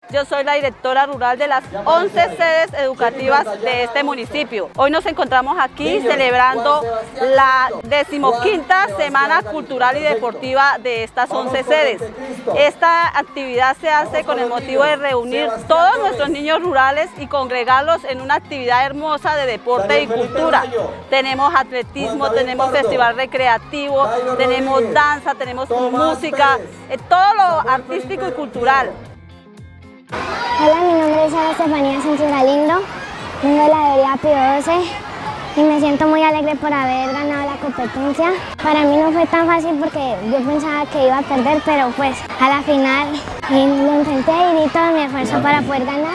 Yo soy la directora rural de las 11 sedes educativas de este municipio. Hoy nos encontramos aquí celebrando la 15ª Semana Cultural y Deportiva de estas 11 sedes. Esta actividad se hace con el motivo de reunir todos nuestros niños rurales y congregarlos en una actividad hermosa de deporte y cultura. Tenemos atletismo, tenemos festival recreativo, tenemos danza, tenemos música, todo lo artístico y cultural. Hola, mi nombre es Sara Estefanía Sánchez Galindo, vengo de la Veería Pío XII y me siento muy alegre por haber ganado la competencia. Para mí no fue tan fácil porque yo pensaba que iba a perder, pero pues a la final lo intenté y di todo mi esfuerzo para poder ganar.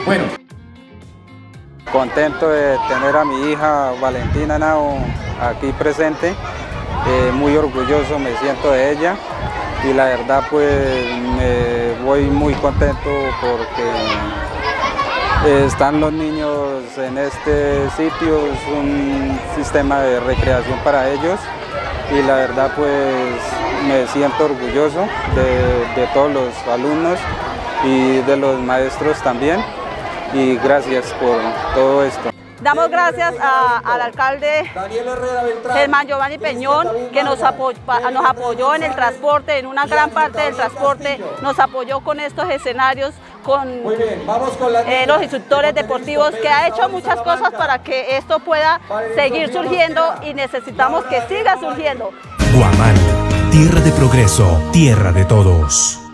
Contento de tener a mi hija Valentina Henao aquí presente, muy orgulloso me siento de ella. Y la verdad pues me voy muy contento porque están los niños en este sitio, es un sistema de recreación para ellos y la verdad pues me siento orgulloso de todos los alumnos y de los maestros también y gracias por todo esto. Damos gracias al alcalde Germán Giovanni Peñón, que nos apoyó en el transporte, en una gran parte del transporte, nos apoyó con estos escenarios, con los instructores deportivos, que ha hecho muchas cosas para que esto pueda seguir surgiendo y necesitamos que siga surgiendo. Guamani, tierra de progreso, tierra de todos.